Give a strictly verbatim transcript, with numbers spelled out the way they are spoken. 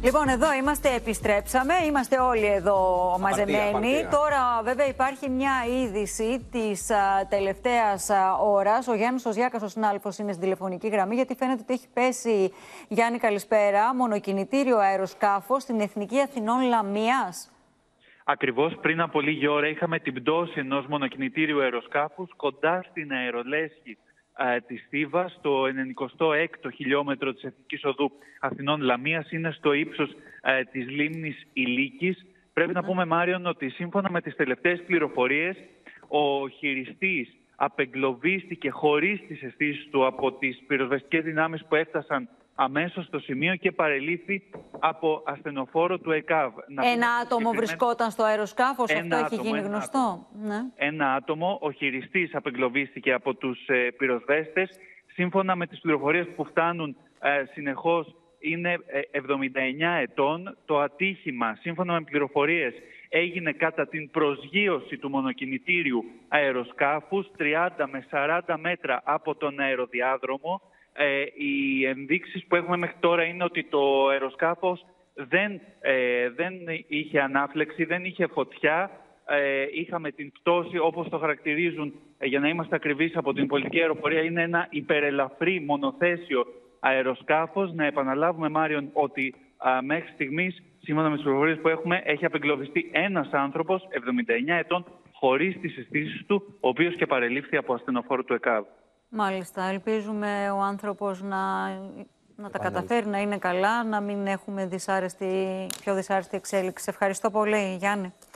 Λοιπόν, εδώ είμαστε, επιστρέψαμε, είμαστε όλοι εδώ μαζεμένοι. Απαρτία, απαρτία. Τώρα, βέβαια, υπάρχει μια είδηση της α, τελευταίας α, ώρας. Ο Γιάννης Οζιάκας, ο συνάδελφος, είναι στην τηλεφωνική γραμμή, γιατί φαίνεται ότι έχει πέσει, Γιάννη, καλησπέρα, μονοκινητήριο αεροσκάφο στην Εθνική Αθηνών Λαμίας. Ακριβώς πριν από λίγη ώρα είχαμε την πτώση ενός μονοκινητήριου αεροσκάφους κοντά στην αερολέσχη ε, της Θήβας, στο ενενηκοστό έκτο χιλιόμετρο της Εθνικής Οδού Αθηνών Λαμίας. Είναι στο ύψος ε, της λίμνης Ηλίκης. Πρέπει mm. να πούμε, Μάριον, ότι σύμφωνα με τις τελευταίες πληροφορίες, ο χειριστής απεγκλωβίστηκε χωρίς τις αισθήσεις του από τις πυροσβεστικές δυνάμεις που έφτασαν αμέσως στο σημείο και παρελήφθη από ασθενοφόρο του ΕΚΑΒ. Ένα άτομο βρισκόταν στο αεροσκάφος, αυτό έχει άτομο, γίνει ένα γνωστό. Άτομο. Ναι. Ένα άτομο, ο χειριστής απεγκλωβίστηκε από τους ε, πυροσβέστες. Σύμφωνα με τις πληροφορίες που φτάνουν ε, συνεχώς, είναι ε, εβδομήντα εννιά ετών. Το ατύχημα, σύμφωνα με πληροφορίες, έγινε κατά την προσγείωση του μονοκινητήριου αεροσκάφους τριάντα με σαράντα μέτρα από τον αεροδιάδρομο. Ε, οι ενδείξεις που έχουμε μέχρι τώρα είναι ότι το αεροσκάφος δεν, ε, δεν είχε ανάφλεξη, δεν είχε φωτιά. Ε, είχαμε την πτώση, όπως το χαρακτηρίζουν, ε, για να είμαστε ακριβείς, από την πολιτική αεροπορία, είναι ένα υπερελαφρύ μονοθέσιο αεροσκάφος. Να επαναλάβουμε, Μάριον, ότι α, μέχρι στιγμής, σύμφωνα με τις πληροφορίες που έχουμε, έχει απεγκλωβιστεί ένας άνθρωπος εβδομήντα εννιά ετών χωρίς τις αισθήσεις του, ο οποίος και παρελήφθη από ασθενοφόρο του ΕΚΑΒ. Μάλιστα. Ελπίζουμε ο άνθρωπος να, να τα καταφέρει, να είναι καλά, να μην έχουμε δυσάρεστη, πιο δυσάρεστη εξέλιξη. Ευχαριστώ πολύ, Γιάννη.